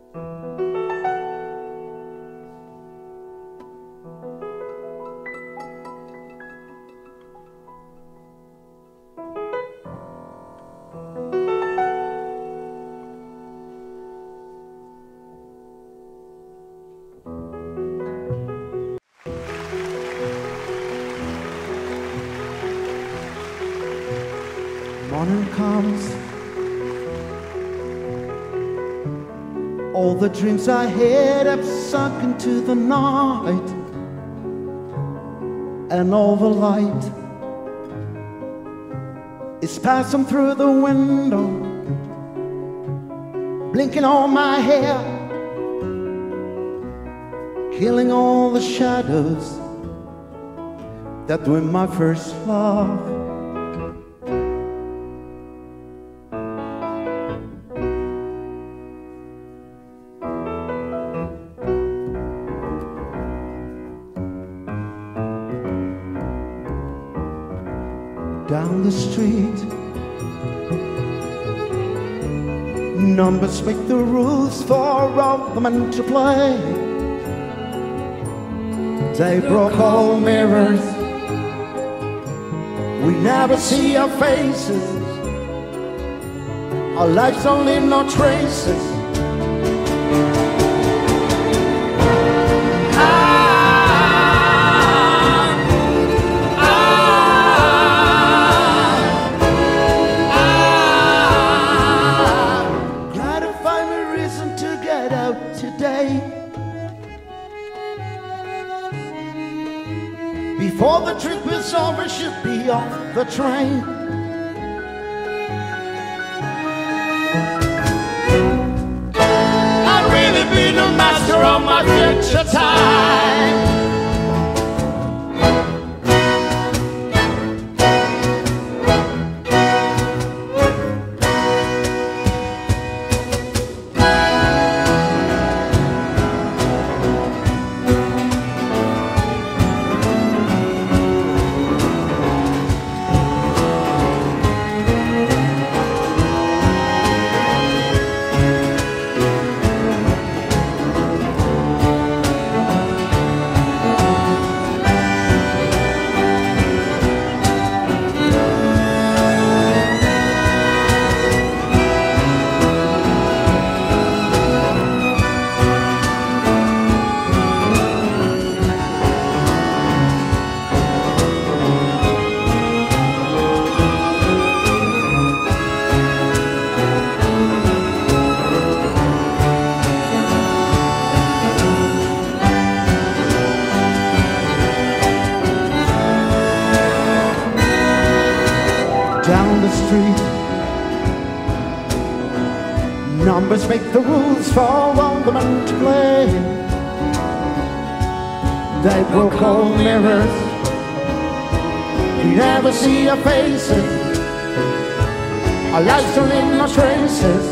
Morning comes, all the dreams I had have sunk into the night, and all the light is passing through the window, blinking on my hair, killing all the shadows that were my first love. Down the street, numbers make the rules for all the men to play. They broke all mirrors, we never see our faces, our lives don't leave no traces. Before the trip is over, should be off the train. I'd really be the master of my future time. Down the street, numbers make the rules for all the men to play. They broke all mirrors, you never see our faces, our lives don't leave no traces.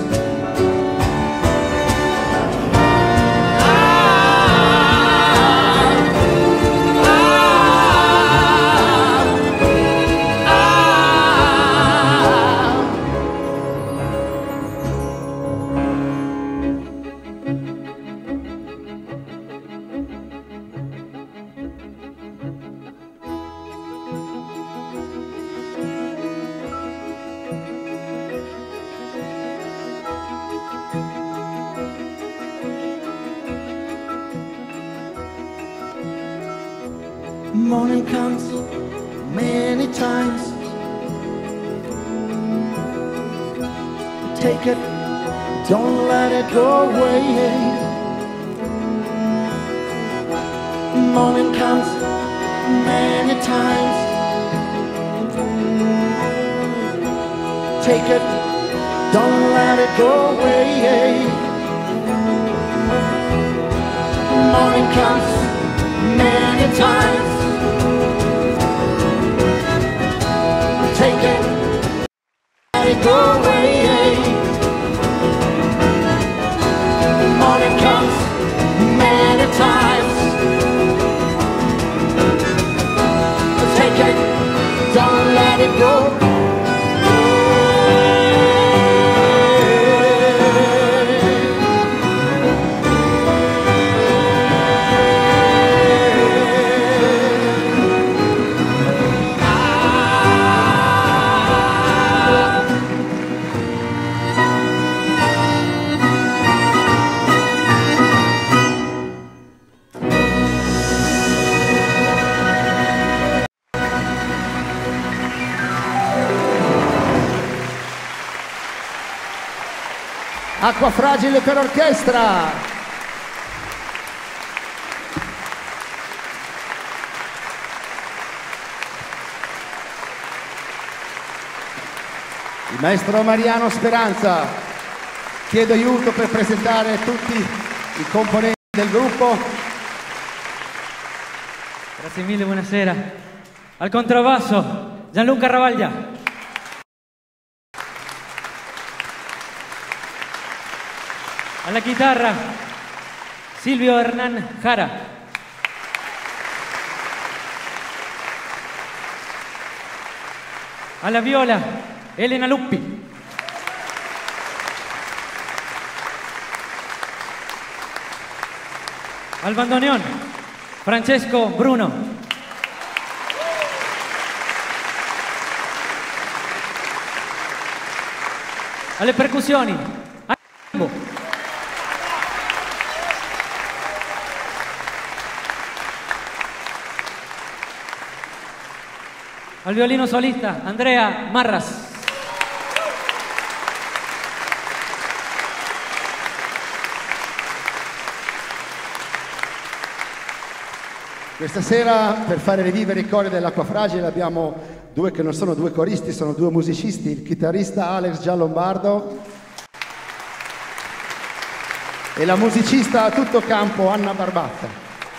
Morning comes many times. Take it, don't let it go away. Morning comes many times. Take it, don't let it go away. Morning comes many times. Take it, let it go away. Morning comes many times. Take it, don't let it go. Acqua Fragile per orchestra. Il maestro Mariano Speranza. Chiedo aiuto per presentare tutti i componenti del gruppo. Grazie mille, buonasera. Al contrabbasso, Gianluca Ravaglia. Alla chitarra, Silvio Hernán Jara. Alla viola, Elena Luppi. Al bandoneón, Francesco Bruno. Alle percussioni, al violino solista, Andrea Marras. Questa sera, per fare rivivere i cori dell'Acqua Fragile, abbiamo due che non sono due coristi, sono due musicisti, il chitarrista Alex Giallombardo e la musicista a tutto campo Anna Barbatta.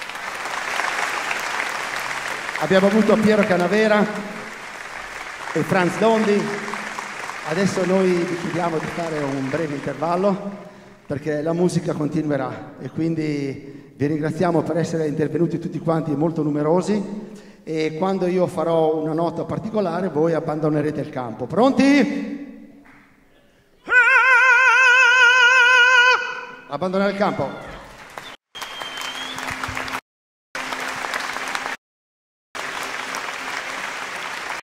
Abbiamo avuto Piero Canavera e Franz Dondi. Adesso noi vi chiediamo di fare un breve intervallo perché la musica continuerà e quindi vi ringraziamo per essere intervenuti tutti quanti molto numerosi e quando io farò una nota particolare voi abbandonerete il campo. Pronti? Abbandonare il campo.